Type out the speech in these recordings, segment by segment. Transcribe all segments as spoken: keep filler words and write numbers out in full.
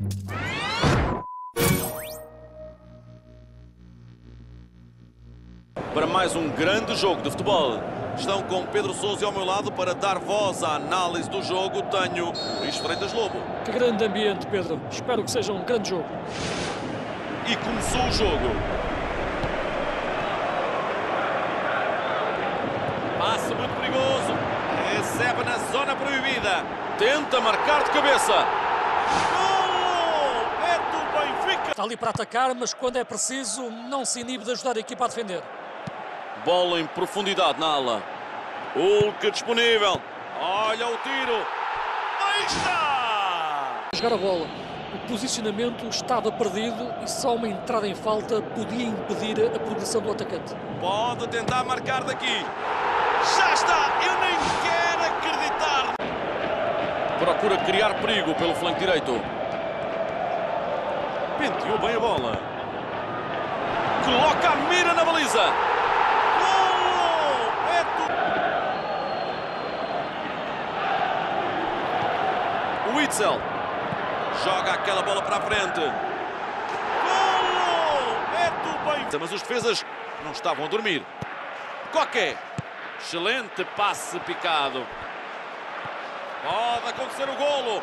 Para mais um grande jogo de futebol. Estão com Pedro Sousa ao meu lado para dar voz à análise do jogo. Tenho Luís Freitas Lobo. Que grande ambiente, Pedro. Espero que seja um grande jogo. E começou o jogo. Passe muito perigoso. Recebe na zona proibida. Tenta marcar de cabeça. Golo! É do Benfica. Está ali para atacar, mas quando é preciso, não se inibe de ajudar a equipa a defender. Bola em profundidade na ala. Hulk disponível. Olha o tiro. Aí está! Jogar a bola. O posicionamento estava perdido e só uma entrada em falta podia impedir a progressão do atacante. Pode tentar marcar daqui. Já está! Eu nem quero acreditar. Procura criar perigo pelo flanco direito. Penteou bem a bola. Coloca a mira na baliza. O Witzel joga aquela bola para a frente. Golo! É do Benfica. Mas os defesas não estavam a dormir. Coque. Excelente passe picado. Pode acontecer o golo.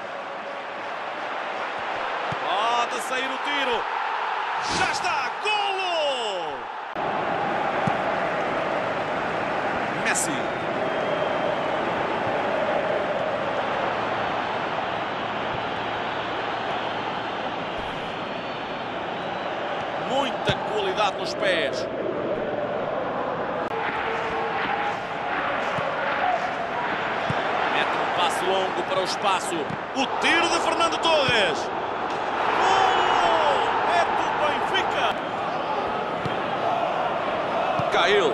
Pode sair o tiro. Já está! Golo! Messi. Muita qualidade nos pés. Mete um passe longo para o espaço. O tiro de Fernando Torres. Golo! É do Benfica. Cahill.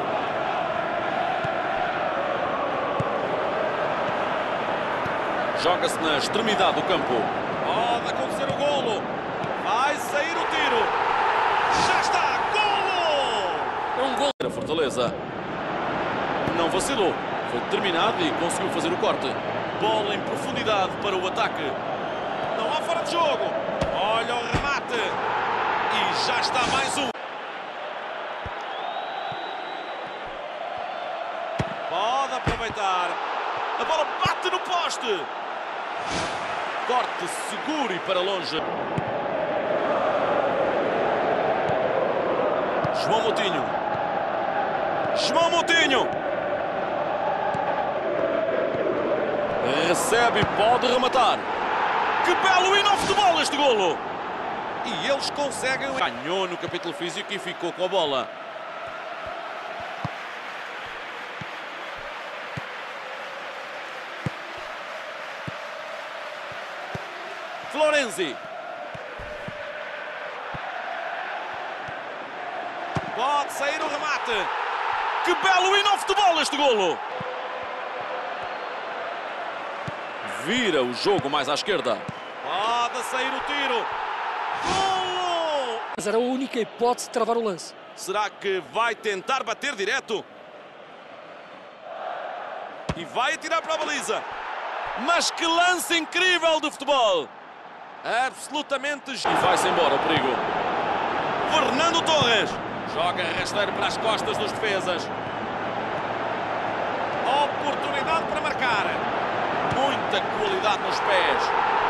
Joga-se na extremidade do campo. Pode acontecer o golo. Vai sair o tiro. Já está! Golo! É um gol. A Fortaleza não vacilou. Foi determinado e conseguiu fazer o corte. Bola em profundidade para o ataque. Não há fora de jogo. Olha o remate. E já está mais um. Pode aproveitar. A bola bate no poste. Corte seguro e para longe. João Moutinho. João Moutinho. Recebe e pode rematar. Que belo hino ao futebol este golo. E eles conseguem. Ganhou no capítulo físico e ficou com a bola. Florenzi. Pode sair o remate. Que belo hino ao futebol este golo. Vira o jogo mais à esquerda. Pode sair o tiro. Golo! Mas era a única hipótese de travar o lance. Será que vai tentar bater direto? E vai atirar para a baliza. Mas que lance incrível de futebol. Absolutamente. E vai-se embora o perigo. Fernando Torres. Joga rasteiro para as costas dos defesas. Oportunidade para marcar. Muita qualidade nos pés.